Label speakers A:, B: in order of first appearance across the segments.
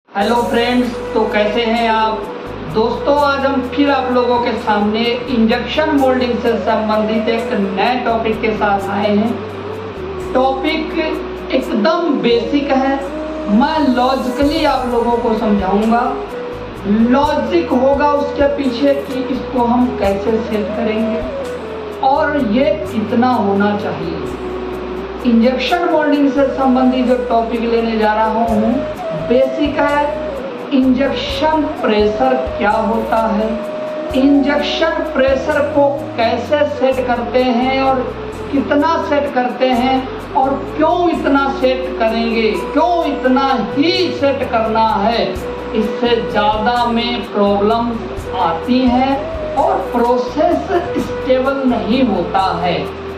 A: Hello friends, तो कैसे हैं आप दोस्तों। आज हम फिर आप लोगों के सामने इंजेक्शन मोल्डिंग से संबंधित एक नए टॉपिक के साथ आए हैं। टॉपिक एकदम बेसिक है, मैं लॉजिकली आप लोगों को समझाऊंगा। लॉजिक होगा उसके पीछे कि इसको हम कैसे सेट करेंगे और ये कितना होना चाहिए। इंजेक्शन मोल्डिंग से संबंधित जो टॉपिक लेने जा रहा हूँ बेसिक है। इंजेक्शन प्रेशर क्या होता है, इंजेक्शन प्रेशर को कैसे सेट करते हैं और कितना सेट करते हैं और क्यों इतना सेट करेंगे, क्यों इतना ही सेट करना है। इससे ज़्यादा में प्रॉब्लम आती है और प्रोसेस स्टेबल नहीं होता है।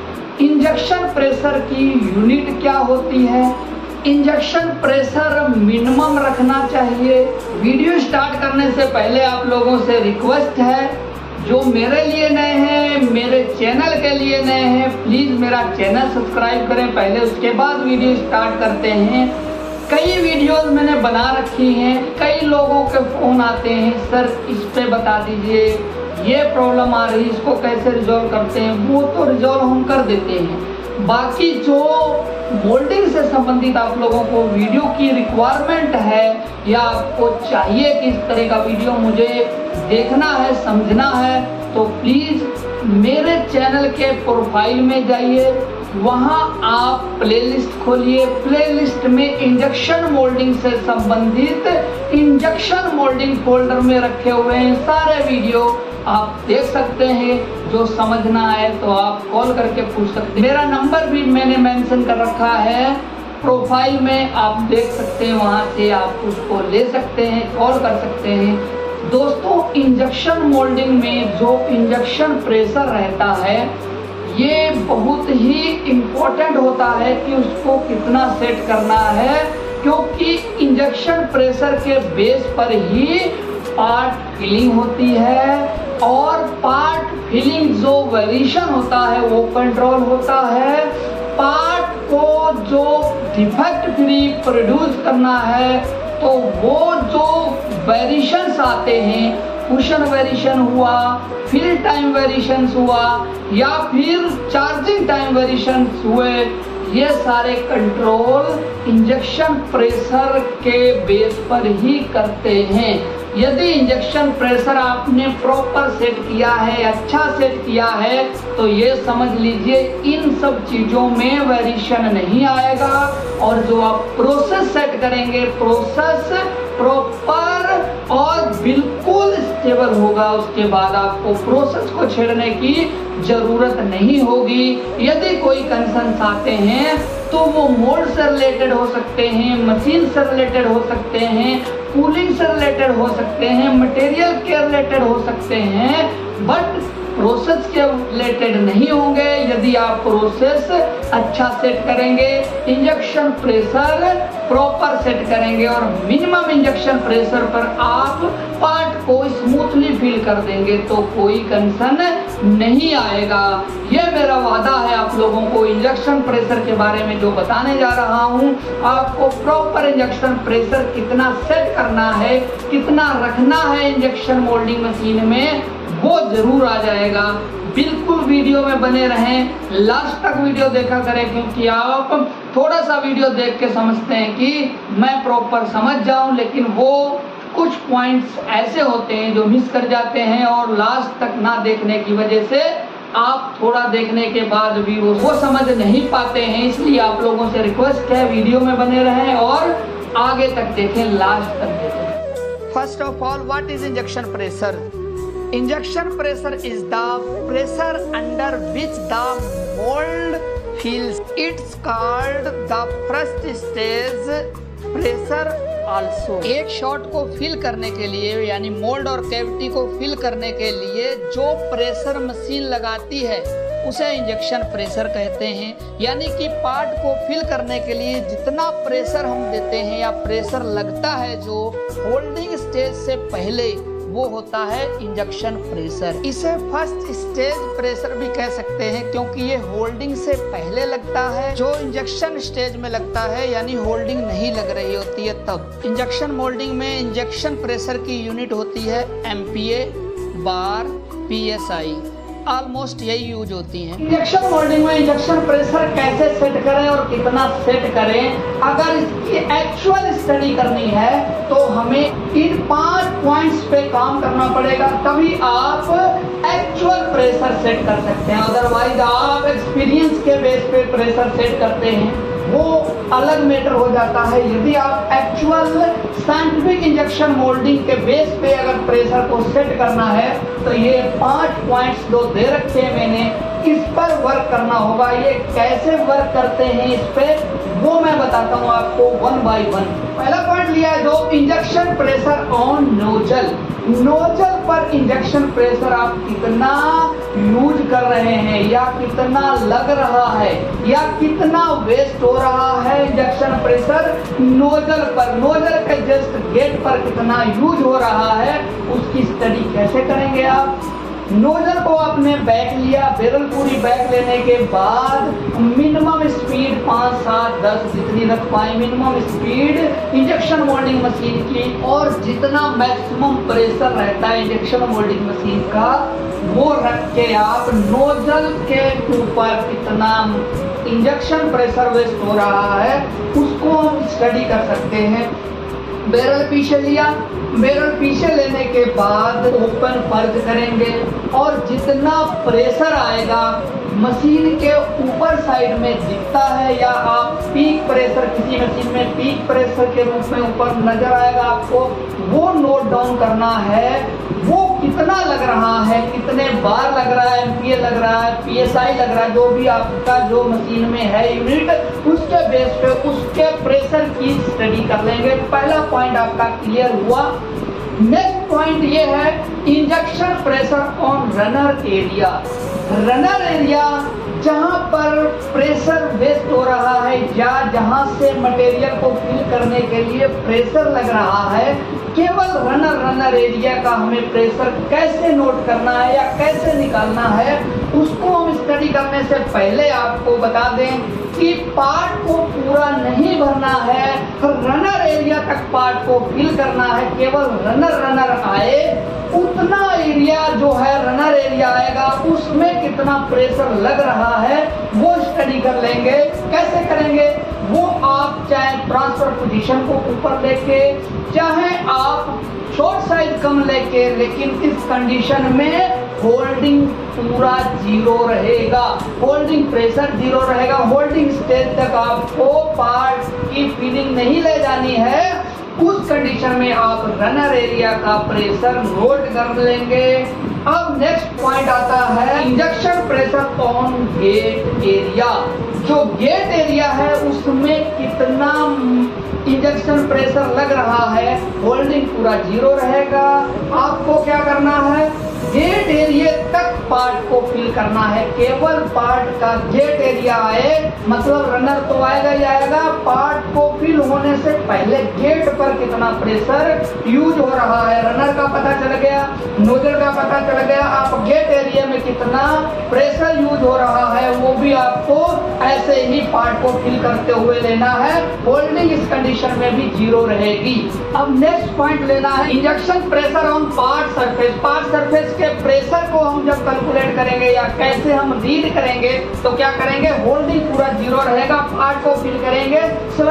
A: इंजेक्शन प्रेशर की यूनिट क्या होती है, इंजेक्शन प्रेशर मिनिमम रखना चाहिए। वीडियो स्टार्ट करने से पहले आप लोगों से रिक्वेस्ट है, जो मेरे लिए नए हैं, मेरे चैनल के लिए नए हैं, प्लीज़ मेरा चैनल सब्सक्राइब करें पहले, उसके बाद वीडियो स्टार्ट करते हैं। कई वीडियोस मैंने बना रखी हैं, कई लोगों के फ़ोन आते हैं, सर इस पे बता दीजिए, ये प्रॉब्लम आ रही है, इसको कैसे रिजॉल्व करते हैं। वो तो रिजॉल्व हम कर देते हैं। बाकी जो मोल्डिंग से संबंधित आप लोगों को वीडियो की रिक्वायरमेंट है या आपको चाहिए कि इस तरह का वीडियो मुझे देखना है, समझना है, तो प्लीज़ मेरे चैनल के प्रोफाइल में जाइए, वहाँ आप प्लेलिस्ट खोलिए। प्लेलिस्ट में इंजेक्शन मोल्डिंग से संबंधित इंजेक्शन मोल्डिंग फोल्डर में रखे हुए हैं सारे वीडियो, आप देख सकते हैं। जो समझना है तो आप कॉल करके पूछ सकते हैं। मेरा नंबर भी मैंने मेंशन कर रखा है प्रोफाइल में, आप देख सकते हैं, वहाँ से आप उसको ले सकते हैं, कॉल कर सकते हैं। दोस्तों, इंजेक्शन मोल्डिंग में जो इंजेक्शन प्रेशर रहता है ये बहुत ही इम्पोर्टेंट होता है कि उसको कितना सेट करना है, क्योंकि इंजेक्शन प्रेशर के बेस पर ही पार्ट फिलिंग होती है और पार्ट फिलिंग जो वेरिएशन होता है वो कंट्रोल होता है। पार्ट को जो डिफेक्ट फ्री प्रोड्यूस करना है तो वो जो वेरिएशंस आते हैं, कुशन वेरिएशन हुआ, फिल टाइम वेरिएशंस हुआ या फिर चार्जिंग टाइम वेरिएशंस हुए, ये सारे कंट्रोल इंजेक्शन प्रेशर के बेस पर ही करते हैं। यदि इंजेक्शन प्रेशर आपने प्रॉपर सेट किया है, अच्छा सेट किया है, तो ये समझ लीजिए इन सब चीज़ों में वेरिएशन नहीं आएगा और जो आप प्रोसेस सेट करेंगे, प्रोसेस प्रॉपर और बिल्कुल स्टेबल होगा। उसके बाद आपको प्रोसेस को छेड़ने की ज़रूरत नहीं होगी। यदि कोई कंसर्न्स आते हैं तो वो मोल्ड से रिलेटेड हो सकते हैं, मशीन से रिलेटेड हो सकते हैं, कूलिंग से रिलेटेड हो सकते हैं, मटेरियल के रिलेटेड हो सकते हैं, बट प्रोसेस के रिलेटेड नहीं होंगे। यदि आप प्रोसेस अच्छा सेट करेंगे, इंजेक्शन प्रेशर प्रॉपर सेट करेंगे और मिनिमम इंजेक्शन प्रेशर पर आप पार्ट को स्मूथली फिल कर देंगे तो कोई कंसर्न नहीं आएगा। यह मेरा वादा है आप लोगों को। इंजेक्शन प्रेशर के बारे में जो बताने जा रहा हूँ, आपको प्रॉपर इंजेक्शन प्रेशर कितना सेट करना है, कितना रखना है इंजेक्शन मोल्डिंग मशीन में, वो जरूर आ जाएगा। बिल्कुल वीडियो में बने रहें, लास्ट तक वीडियो देखा करें, क्योंकि आप थोड़ा सा वीडियो देख के समझते हैं कि मैं प्रॉपर समझ जाऊं, लेकिन वो कुछ पॉइंट्स ऐसे होते हैं जो मिस कर जाते हैं और लास्ट तक ना देखने की वजह से आप थोड़ा देखने के बाद भी वो समझ नहीं पाते हैं। इसलिए आप लोगों से रिक्वेस्ट है, वीडियो में बने रहें और आगे तक देखें, लास्ट तक देखें। First of all, what is injection pressure? Injection pressure is the pressure under which the mold feels. It's called the first stage pressure also. एक शॉट को फिल करने के लिए, यानी मोल्ड और कैविटी को फिल करने के लिए जो प्रेशर मशीन लगाती है उसे इंजेक्शन प्रेशर कहते हैं। यानी कि पार्ट को फिल करने के लिए जितना प्रेशर हम देते हैं या प्रेशर लगता है जो होल्डिंग स्टेज से पहले, वो होता है इंजेक्शन प्रेशर। इसे फर्स्ट स्टेज प्रेशर भी कह सकते हैं क्योंकि ये होल्डिंग से पहले लगता है। जो इंजेक्शन स्टेज में लगता है यानी होल्डिंग नहीं लग रही होती है तब। इंजेक्शन मोल्डिंग में इंजेक्शन प्रेशर की यूनिट होती है MPa, बार, PSI। ऑलमोस्ट यही यूज होती हैं। इंजेक्शन मोल्डिंग में इंजेक्शन प्रेशर कैसे सेट करें और कितना सेट करें, अगर इसकी एक्चुअल स्टडी करनी है तो हमें इन 5 पॉइंट्स पे काम करना पड़ेगा, तभी आप एक्चुअल प्रेशर सेट कर सकते हैं। अदरवाइज आप एक्सपीरियंस के बेस पे प्रेशर सेट करते हैं, वो अलग मैटर हो जाता है। यदि आप एक्चुअल साइंटिफिक इंजेक्शन मोल्डिंग के बेस पे अगर प्रेशर को सेट करना है तो ये 5 पॉइंट्स दो दे रखे हैं मैंने, इस पर वर्क करना होगा। ये कैसे वर्क करते हैं इस पे वो मैं बताता हूँ आपको 1 by 1। पहला पॉइंट लिया है जो injection pressure on nozzle. Nozzle पर इंजेक्शन प्रेशर आप कितना यूज कर रहे हैं या कितना लग रहा है या कितना वेस्ट हो रहा है इंजेक्शन प्रेशर नोजल पर, नोजल के जस्ट गेट पर कितना यूज हो रहा है, उसकी स्टडी कैसे करेंगे आप। नोजल को आपने बैक लिया, बैरल पूरी बैक लेने के बाद मिनिमम स्पीड 5, 7, 10 जितनी रख पाए minimum speed injection moulding machine की, और जितना मैक्सिमम प्रेशर रहता है इंजेक्शन मोल्डिंग मशीन का वो रख के आप नोजल के ऊपर कितना इंजेक्शन प्रेशर वेस्ट हो रहा है उसको हम स्टडी कर सकते हैं। बैरल पीछे लिया, बैरल पीछे लेने के बाद ओपन फर्ज करेंगे और जितना प्रेशर आएगा मशीन के ऊपर साइड में दिखता है या आप पीक प्रेशर किसी मशीन में पीक प्रेशर के रूप में ऊपर नजर आएगा आपको, वो नोट डाउन करना है। वो कितना लग रहा है, कितने बार लग रहा है, MPa लग रहा है, PSI लग रहा है, जो भी आपका जो मशीन में है यूनिट, उसके बेस पे उसके प्रेशर की स्टडी कर लेंगे। पहला पॉइंट आपका क्लियर हुआ। नेक्स्ट पॉइंट ये है injection pressure on runner area. Runner area जहां पर प्रेशर वेस्ट हो रहा है या जहां से मटेरियल को फिल करने के लिए प्रेशर लग रहा है, केवल रनर एरिया का हमें प्रेशर कैसे नोट करना है या कैसे निकालना है उसको हम स्टडी करने से पहले आपको बता दें कि पार्ट को पूरा नहीं भरना है, रनर एरिया तक पार्ट को फिल करना है। केवल रनर आए उतना एरिया जो है रनर एरिया आएगा उसमें कितना प्रेशर लग रहा है वो स्टडी कर लेंगे। कैसे करेंगे वो, आप चाहे ट्रांसफर पोजीशन को ऊपर लेके, चाहे आप शॉर्ट साइज कम लेके, लेकिन इस कंडीशन में होल्डिंग पूरा 0 रहेगा, होल्डिंग प्रेशर 0 रहेगा। होल्डिंग स्टेज तक आपको पार्ट की फीलिंग नहीं ले जानी है, उस कंडीशन में आप रनर एरिया का प्रेशर नोट कर लेंगे। अब नेक्स्ट पॉइंट आता है injection pressure on gate area. जो गेट एरिया है उसमें कितना इंजेक्शन प्रेशर लग रहा है, होल्डिंग पूरा 0 रहेगा। आपको क्या करना है, गेट एरिया तक पार्ट को फिल करना है। केवल पार्ट का गेट एरिया आए, मतलब रनर तो आएगा ही आएगा, पार्ट को फिल होने से पहले गेट पर कितना प्रेशर यूज हो रहा है, रनर का पता चल गया, नोजल का पता चल गया, आप गेट एरिया में कितना प्रेशर यूज हो रहा है वो भी आपको ऐसे ही पार्ट को फिल करते हुए लेना है। होल्डिंग इस कंडीशन में भी 0 रहेगी। अब नेक्स्ट पॉइंट लेना है injection pressure on part surface. Part surface के प्रेशर को हम जब कैलकुलेट करेंगे या कैसे हम रीड करेंगे तो क्या करेंगे, होल्डिंग पूरा 0 रहेगा, पार्ट को फिल करेंगे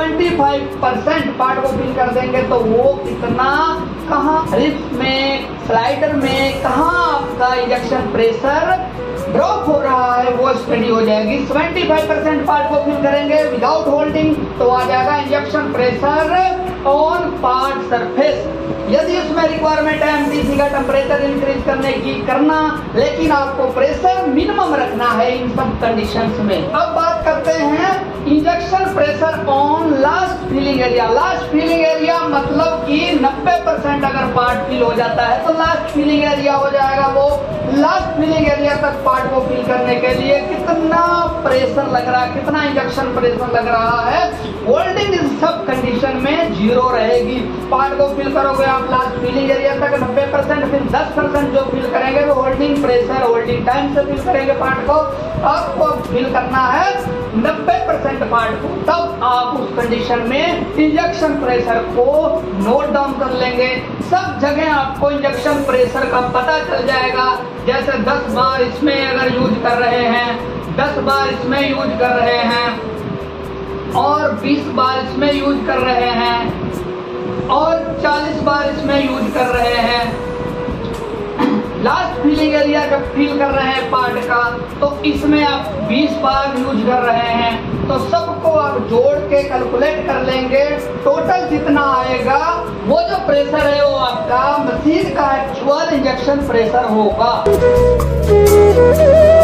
A: 75% पार्ट को फिल कर देंगे तो वो कितना, कहाँ रिप्स में, स्लाइडर में, कहाँ आपका इंजेक्शन प्रेशर ड्रॉप हो रहा है वो स्टडी हो जाएगी। 75% पार्ट को फिल करेंगे विदाउट होल्डिंग तो आ जाएगा injection pressure on part surface. यदि उसमें रिक्वायरमेंट है MTC का टेम्परेचर इंक्रीज करने की करना, लेकिन आपको प्रेशर मिनिमम रखना है इन सब कंडीशंस में। अब बात करते हैं injection pressure on last filling area. Last filling area मतलब कि 90% अगर पार्ट फील हो जाता है तो लास्ट फीलिंग एरिया हो जाएगा। वो लास्ट फीलिंग एरिया तक पार्ट को फील करने के लिए कितना प्रेशर लग रहा है, कितना इंजेक्शन प्रेशर लग रहा है, होल्डिंग इस सब कंडीशन में 0 रहेगी। पार्ट को फील करोगे आप लास्ट फीलिंग एरिया तक 90%, फिर 10% जो फील करेंगे वो होल्डिंग प्रेशर, होल्डिंग टाइम से फील करेंगे पार्ट को। आपको फील करना है 90% पार्ट को, तब आप उस कंडीशन में इंजेक्शन प्रेशर को नोट डाउन कर लेंगे। सब जगह आपको इंजेक्शन प्रेशर का पता चल जाएगा। जैसे 10 बार इसमें अगर यूज कर रहे हैं, 10 बार इसमें यूज कर रहे हैं और 20 बार इसमें यूज कर रहे हैं और 40 बार इसमें यूज कर रहे हैं। लास्ट फीलिंग एरिया जब फील कर रहे हैं पार्ट का, तो इसमें आप 20 बार यूज कर रहे हैं, तो सबको आप जोड़ के कैलकुलेट कर लेंगे। टोटल जितना आएगा वो जो प्रेशर है वो आपका मशीन का एक्चुअल इंजेक्शन प्रेशर होगा।